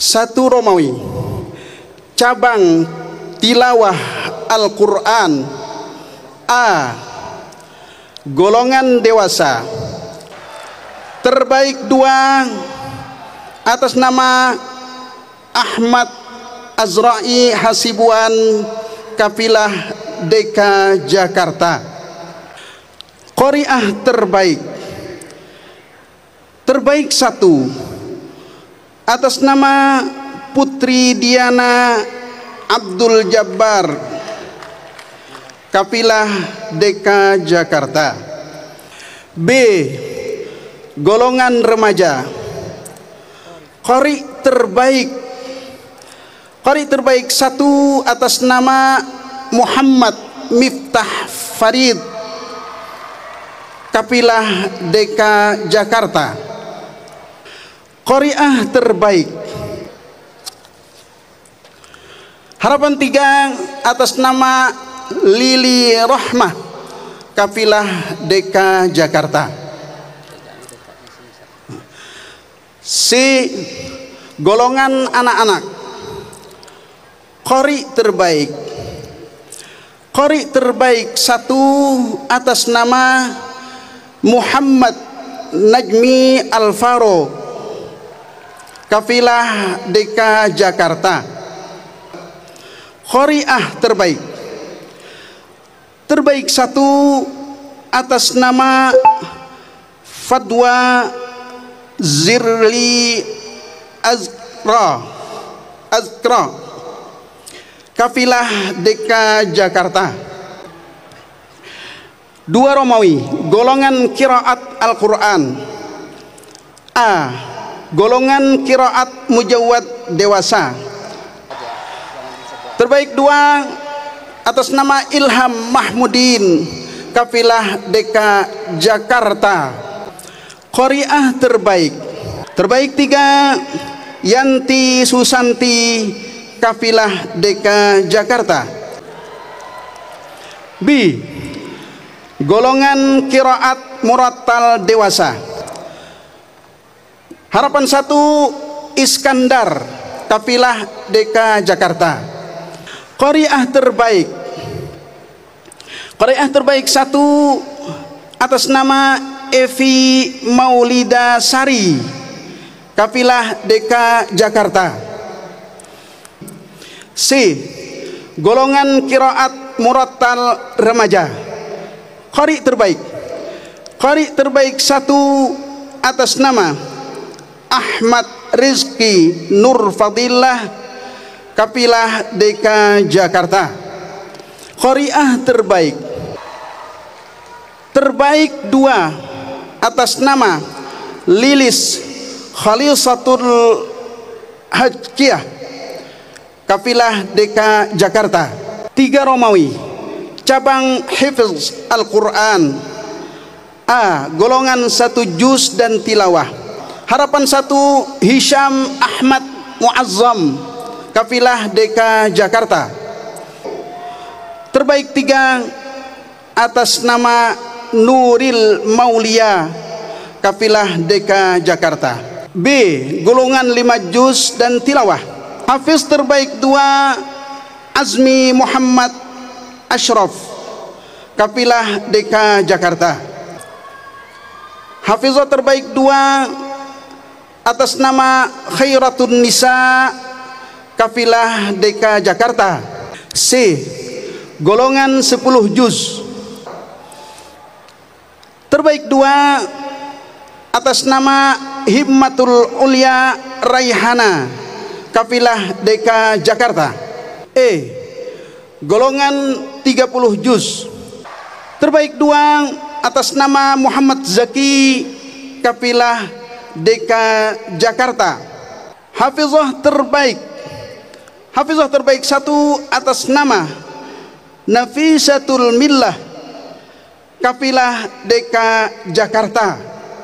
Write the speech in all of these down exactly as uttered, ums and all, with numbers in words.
Satu Romawi, cabang tilawah Al-Quran. A. Golongan dewasa. Terbaik dua atas nama Ahmad Azra'i Hasibuan, Kafilah D K Jakarta. Qori'ah terbaik. Terbaik satu atas nama Putri Diana Abdul Jabbar, Kafilah D K Jakarta. B. Golongan remaja. Qori terbaik. Qori terbaik satu atas nama Muhammad Miftah Farid, Kafilah D K Jakarta. Qori'ah terbaik. Harapan tiga atas nama Lili Rahmah, Kafilah D K Jakarta. C. Golongan anak-anak. Qori terbaik. Qori terbaik satu atas nama Muhammad Najmi Al-Faro, Kafilah D K Jakarta. Qori'ah terbaik. Terbaik satu atas nama Fadwa Zirli Azkra Azkra, Kafilah D K Jakarta. Dua Romawi, golongan qiraat Al-Quran. A. Golongan qiraat mujawwad dewasa. Terbaik dua atas nama Ilham Mahmudin, Kafilah D K Jakarta. Qori'ah terbaik. Terbaik tiga Yanti Susanti, Kafilah D K Jakarta. B. Golongan qiraat murattal dewasa. Harapan satu Iskandar, Kafilah D K Jakarta. Qori'ah terbaik. Qori'ah terbaik satu atas nama Evi Maulida Sari, Kafilah D K Jakarta. C. Golongan qiraat murattal remaja. Qori terbaik. Qori terbaik satu atas nama Ahmad Rizki Nur Fadillah, Kafilah D K Jakarta. Qori'ah terbaik. Terbaik dua atas nama Lilis Khalisatul Hajkiyah, Kafilah D K Jakarta. Tiga Romawi, cabang Hifz Al-Quran. A. Golongan satu juz dan tilawah. Harapan satu Hisham Ahmad Muazzam, Kafilah D K Jakarta. Terbaik tiga atas nama Nuril Maulia, Kafilah D K Jakarta. B. Golongan lima juz dan tilawah. Hafiz terbaik dua Azmi Muhammad Ashraf, Kafilah D K Jakarta. Hafizah terbaik dua atas nama Khairatun Nisa, Kafilah D K Jakarta. C. Golongan sepuluh juz. Terbaik dua atas nama Himmatul Ulia Raihana, Kafilah D K Jakarta. E. Golongan tiga puluh juz. Terbaik dua atas nama Muhammad Zaki, Kafilah D K Jakarta. Hafizah terbaik. Hafizah terbaik satu atas nama Nafisatul Millah, Kafilah D K Jakarta.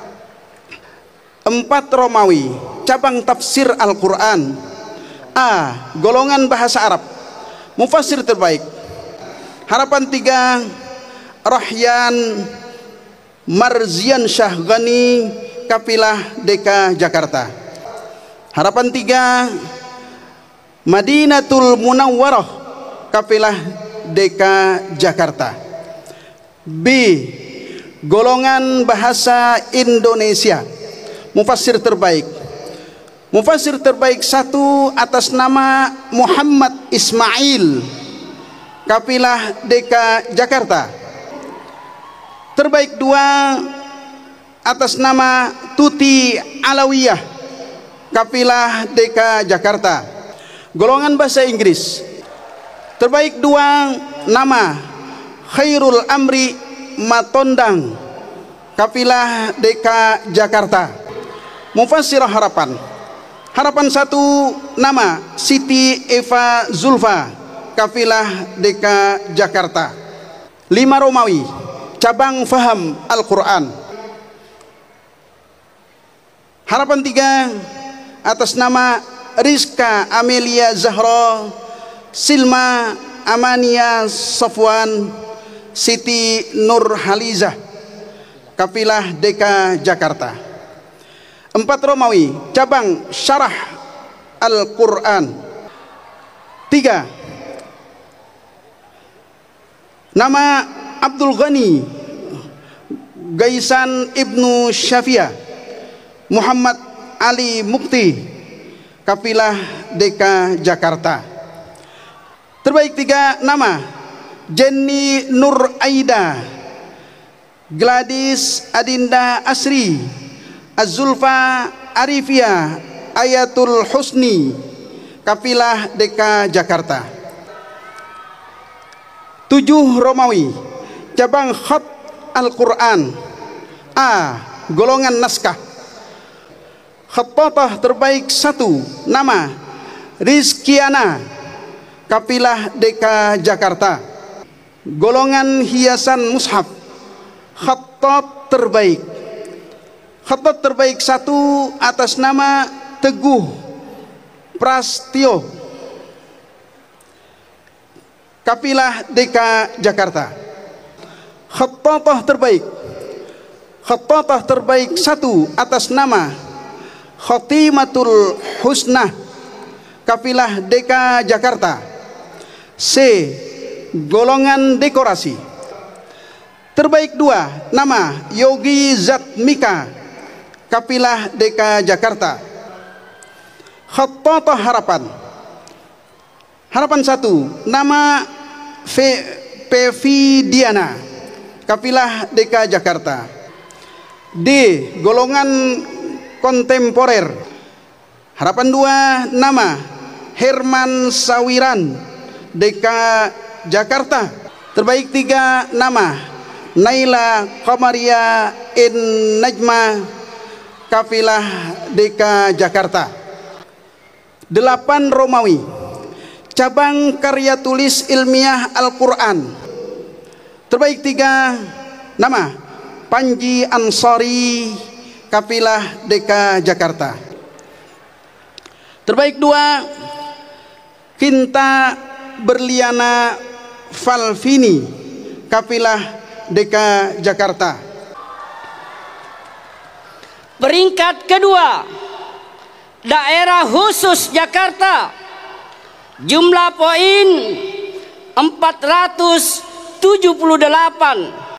Empat Romawi, cabang tafsir Al-Quran. A. Golongan bahasa Arab. Mufassir terbaik. Harapan tiga Rahyan Marzian Syahgani, Kafilah D K Jakarta. Harapan tiga, Madinatul Munawwarah, kafilah D K Jakarta. B, golongan bahasa Indonesia, mufassir terbaik. Mufassir terbaik satu atas nama Muhammad Ismail, kafilah D K Jakarta. Terbaik dua atas nama Tuti Alawiyah, kafilah D K Jakarta. Golongan bahasa Inggris. Terbaik dua nama Khairul Amri Matondang, kafilah D K Jakarta. Mufassirah harapan. Harapan satu nama Siti Eva Zulfa, kafilah D K Jakarta. Lima Romawi, cabang faham Al-Quran. Harapan tiga atas nama Rizka Amelia Zahra Silma Amania Safwan Siti Nur Halizah, kafilah D K Jakarta. Empat Romawi, cabang syarah Al-Quran. Tiga, nama Abdul Ghani Gaisan Ibnu Syafia Muhammad Ali Mukti, kafilah D K Jakarta. Terbaik tiga nama Jenny Nur Aida Gladys Adinda Asri Az-Zulfa Arifia Ayatul Husni, kafilah D K Jakarta. Tujuh Romawi, cabang khat Al-Quran. A, golongan naskah. Khattatah terbaik satu nama Rizkiana, kafilah D K Jakarta. Golongan hiasan mushaf, khattat terbaik. Khattat terbaik satu atas nama Teguh Prastio, kafilah D K Jakarta. Khattatah terbaik. Khattatah terbaik satu atas nama Khotimatul Husnah, kafilah D K Jakarta. C, golongan dekorasi. Terbaik dua nama Yogi Zatmika, kafilah D K Jakarta. Khattatah harapan. Harapan satu nama Pevi Diana, kafilah D K Jakarta. D, golongan kontemporer. Harapan dua nama Herman Sawiran, D K Jakarta. Terbaik tiga nama Naila Qamaria In Najma, kafilah D K Jakarta. Delapan Romawi, cabang karya tulis ilmiah Al-Quran. Terbaik tiga nama Panji Ansari, kafilah D K Jakarta. Terbaik dua Kinta Berliana Valvini, kafilah D K Jakarta. Peringkat kedua, daerah khusus Jakarta, jumlah poin empat ratus tujuh puluh delapan.